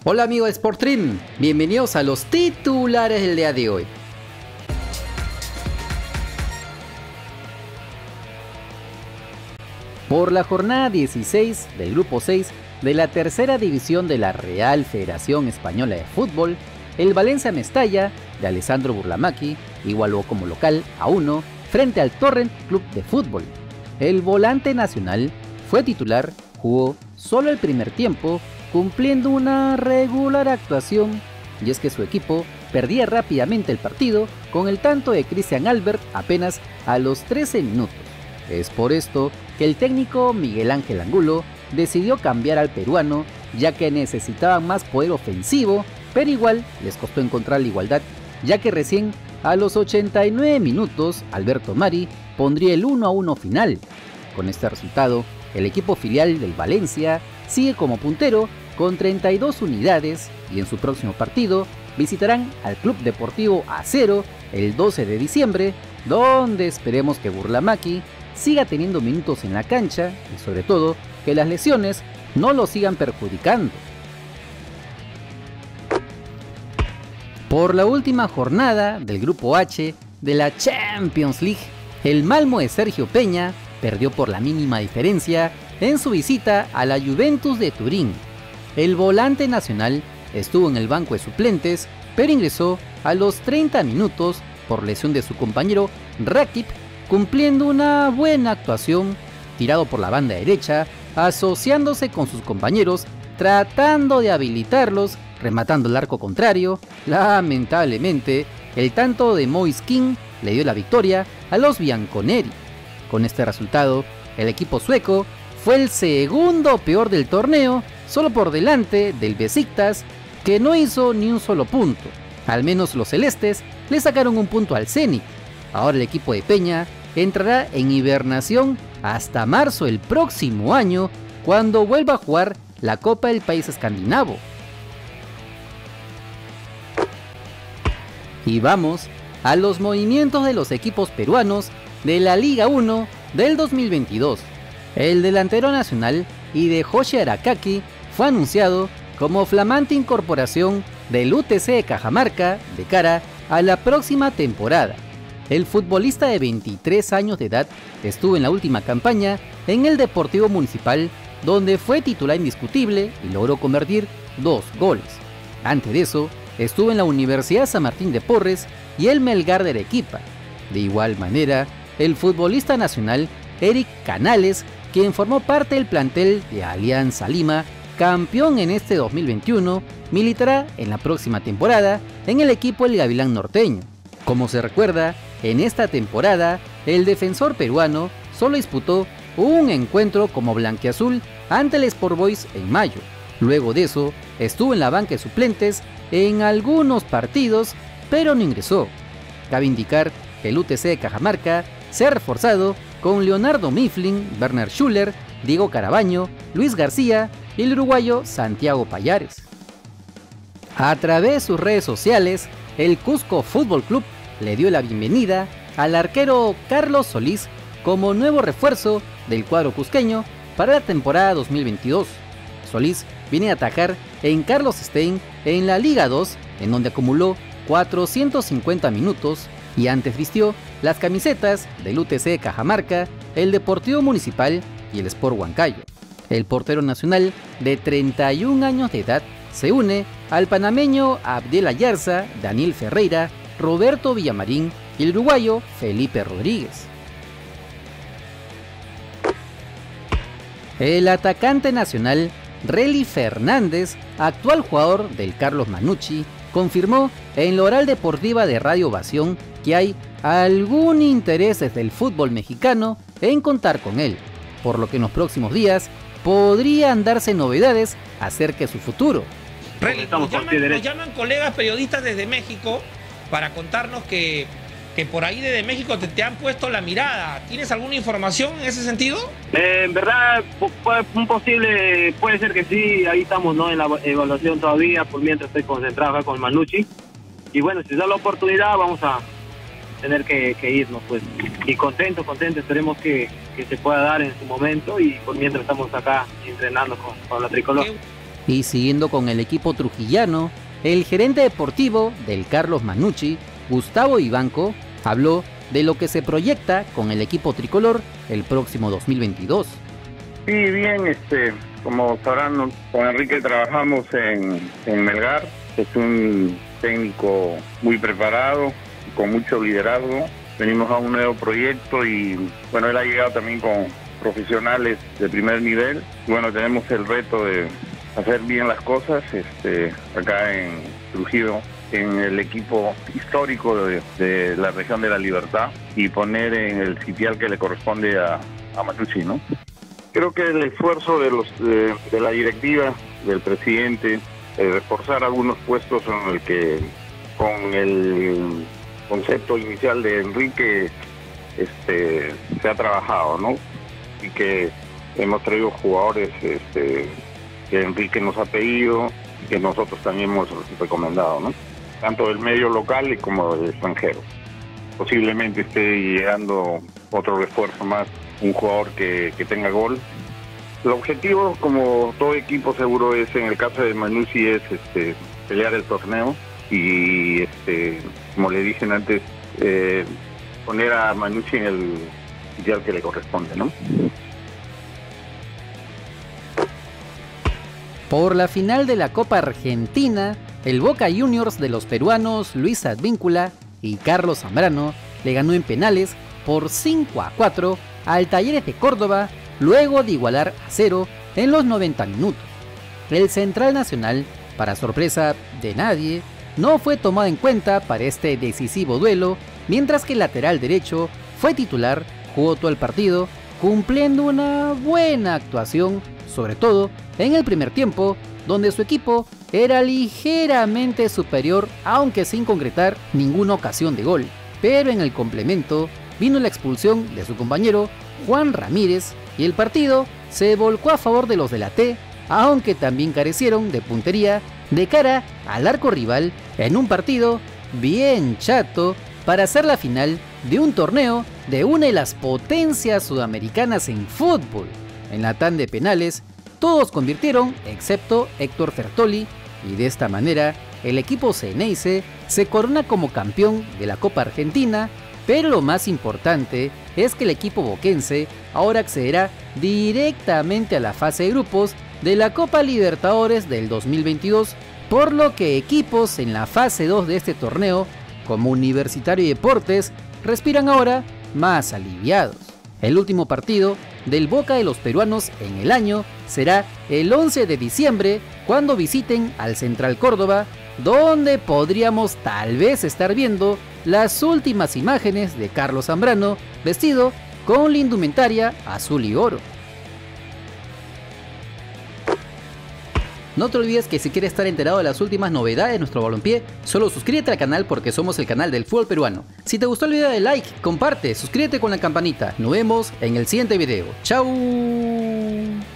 Hola amigos de Sportstream, bienvenidos a los titulares del día de hoy. Por la jornada 16 del grupo 6 de la tercera división de la Real Federación Española de Fútbol, el Valencia Mestalla de Alessandro Burlamaqui igualó como local a 1 frente al Torrent Club de Fútbol. El volante nacional fue titular, jugó solo el primer tiempo, cumpliendo una regular actuación, y es que su equipo perdía rápidamente el partido con el tanto de Christian Albert apenas a los 13 minutos. Es por esto que el técnico Miguel Ángel Angulo decidió cambiar al peruano, ya que necesitaban más poder ofensivo, pero igual les costó encontrar la igualdad, ya que recién a los 89 minutos Alberto Mari pondría el 1-1 final. Con este resultado, el equipo filial del Valencia sigue como puntero con 32 unidades y en su próximo partido visitarán al Club Deportivo Acero el 12 de diciembre, donde esperemos que Burlamaqui siga teniendo minutos en la cancha y sobre todo que las lesiones no lo sigan perjudicando. Por la última jornada del Grupo H de la Champions League, el Malmö de Sergio Peña perdió por la mínima diferencia en su visita a la Juventus de Turín. El volante nacional estuvo en el banco de suplentes, pero ingresó a los 30 minutos por lesión de su compañero Rakip, cumpliendo una buena actuación, tirado por la banda derecha, asociándose con sus compañeros, tratando de habilitarlos, rematando el arco contrario. Lamentablemente, el tanto de Moise Kean le dio la victoria a los bianconeri. Con este resultado, el equipo sueco fue el segundo peor del torneo, solo por delante del Besiktas, que no hizo ni un solo punto. Al menos los celestes le sacaron un punto al Zenit. Ahora el equipo de Peña entrará en hibernación hasta marzo del próximo año, cuando vuelva a jugar la Copa del País Escandinavo. Y vamos a los movimientos de los equipos peruanos de la Liga 1 del 2022. El delantero nacional Hideyoshi Arakaki fue anunciado como flamante incorporación del UTC de Cajamarca de cara a la próxima temporada. El futbolista de 23 años de edad estuvo en la última campaña en el Deportivo Municipal, donde fue titular indiscutible y logró convertir 2 goles. Antes de eso, estuvo en la Universidad San Martín de Porres y el Melgar de Arequipa. De igual manera, el futbolista nacional Eric Canales, quien formó parte del plantel de Alianza Lima, campeón en este 2021, militará en la próxima temporada en el equipo El Gavilán Norteño. Como se recuerda, en esta temporada, el defensor peruano solo disputó un encuentro como blanquiazul ante el Sport Boys en mayo. Luego de eso, estuvo en la banca de suplentes en algunos partidos, pero no ingresó. Cabe indicar que el UTC de Cajamarca se ha reforzado con Leonardo Mifflin, Werner Schuller, Diego Carabaño, Luis García y el uruguayo Santiago Payares. A través de sus redes sociales, el Cusco Fútbol Club le dio la bienvenida al arquero Carlos Solís como nuevo refuerzo del cuadro cusqueño para la temporada 2022. Solís viene a atajar en Carlos Stein en la Liga 2, en donde acumuló 450 minutos y antes vistió las camisetas del UTC de Cajamarca, el Deportivo Municipal y el Sport Huancayo. El portero nacional de 31 años de edad se une al panameño Abdiel Ayarza, Daniel Ferreira, Roberto Villamarín y el uruguayo Felipe Rodríguez. El atacante nacional Relly Fernández, actual jugador del Carlos Manucci, confirmó en la oral deportiva de Radio Ovación que hay algún interés desde el fútbol mexicano en contar con él, por lo que en los próximos días podrían darse novedades acerca de su futuro. Relly, nos llaman colegas periodistas desde México para contarnos que por ahí desde México te han puesto la mirada. ¿Tienes alguna información en ese sentido? En verdad, puede ser que sí. Ahí estamos, ¿no?, en la evaluación todavía, por mientras estoy concentrado acá con Manucci. Y bueno, si da la oportunidad, vamos a tener que irnos, pues. Y contento, esperemos que se pueda dar en su momento, y por mientras estamos acá entrenando con la tricolor. Y siguiendo con el equipo trujillano, el gerente deportivo del Carlos Manucci, Gustavo Vivanco, habló de lo que se proyecta con el equipo tricolor el próximo 2022. Sí, bien, como sabrán, con Enrique trabajamos en Melgar. Es un técnico muy preparado, con mucho liderazgo. Venimos a un nuevo proyecto y bueno, él ha llegado también con profesionales de primer nivel. Y bueno, tenemos el reto de hacer bien las cosas acá en Trujillo, en el equipo histórico de la región de La Libertad, y poner en el sitial que le corresponde a Manucci, ¿no? Creo que el esfuerzo de la directiva, del presidente, reforzar algunos puestos en el que, con el concepto inicial de Enrique, se ha trabajado, ¿no? Y que hemos traído jugadores que Enrique nos ha pedido y que nosotros también hemos recomendado, ¿no? Tanto del medio local como del extranjero. Posiblemente esté llegando otro refuerzo más, un jugador que tenga gol. El objetivo, como todo equipo seguro, es, en el caso de Manucci, es pelear el torneo y, como le dije antes, poner a Manucci en el sitial que le corresponde, ¿no? Por la final de la Copa Argentina, el Boca Juniors de los peruanos Luis Advíncula y Carlos Zambrano le ganó en penales por 5-4 al Talleres de Córdoba, luego de igualar a 0 en los 90 minutos. El central nacional, para sorpresa de nadie, no fue tomado en cuenta para este decisivo duelo, mientras que el lateral derecho fue titular, jugó todo el partido, cumpliendo una buena actuación, sobre todo en el primer tiempo, donde su equipo era ligeramente superior, aunque sin concretar ninguna ocasión de gol. Pero en el complemento vino la expulsión de su compañero Juan Ramírez y el partido se volcó a favor de los de la T, aunque también carecieron de puntería de cara al arco rival en un partido bien chato para hacer la final de un torneo de una de las potencias sudamericanas en fútbol. En la tanda de penales todos convirtieron excepto Héctor Fertoli, y de esta manera el equipo Xeneize se corona como campeón de la Copa Argentina. Pero lo más importante es que el equipo boquense ahora accederá directamente a la fase de grupos de la Copa Libertadores del 2022, por lo que equipos en la fase 2 de este torneo, como Universitario y Deportes, respiran ahora más aliviados. El último partido del Boca de los peruanos en el año será el 11 de diciembre, cuando visiten al Central Córdoba, donde podríamos tal vez estar viendo las últimas imágenes de Carlos Zambrano vestido con la indumentaria azul y oro. No te olvides que si quieres estar enterado de las últimas novedades de nuestro balompié, solo suscríbete al canal, porque somos el canal del fútbol peruano. Si te gustó el video, dale like, comparte, suscríbete con la campanita. Nos vemos en el siguiente video. ¡Chao!